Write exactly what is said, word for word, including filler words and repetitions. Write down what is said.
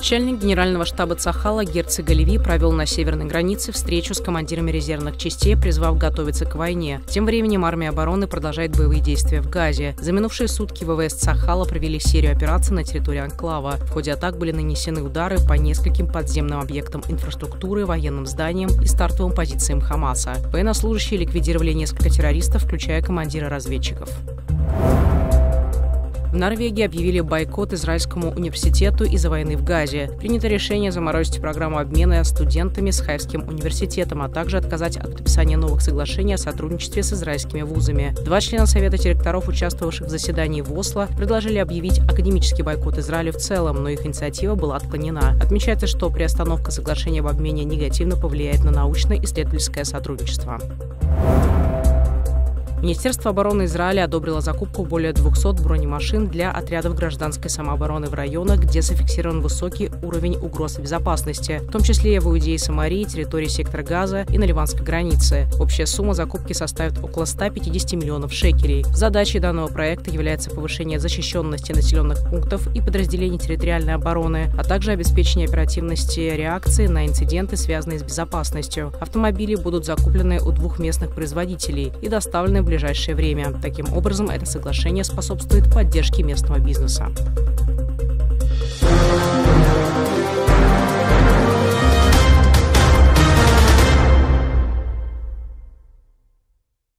Начальник генерального штаба Цахала Герцег Алеви провел на северной границе встречу с командирами резервных частей, призвав готовиться к войне. Тем временем армия обороны продолжает боевые действия в Газе. За минувшие сутки ВВС Цахала провели серию операций на территории анклава. В ходе атак были нанесены удары по нескольким подземным объектам инфраструктуры, военным зданиям и стартовым позициям Хамаса. Военнослужащие ликвидировали несколько террористов, включая командира разведчиков. В Норвегии объявили бойкот Израильскому университету из-за войны в Газе. Принято решение заморозить программу обмена студентами с Хайфским университетом, а также отказать от подписания новых соглашений о сотрудничестве с израильскими вузами. Два члена Совета директоров, участвовавших в заседании в Осло, предложили объявить академический бойкот Израилю в целом, но их инициатива была отклонена. Отмечается, что приостановка соглашения об обмене негативно повлияет на научно-исследовательское сотрудничество. Министерство обороны Израиля одобрило закупку более двухсот бронемашин для отрядов гражданской самообороны в районах, где зафиксирован высокий уровень угроз безопасности, в том числе в Иудее и Самарии, территории сектора Газа и на ливанской границе. Общая сумма закупки составит около ста пятидесяти миллионов шекелей. Задачей данного проекта является повышение защищенности населенных пунктов и подразделений территориальной обороны, а также обеспечение оперативности реакции на инциденты, связанные с безопасностью. Автомобили будут закуплены у двух местных производителей и доставлены в ближайшее время. Таким образом, это соглашение способствует поддержке местного бизнеса.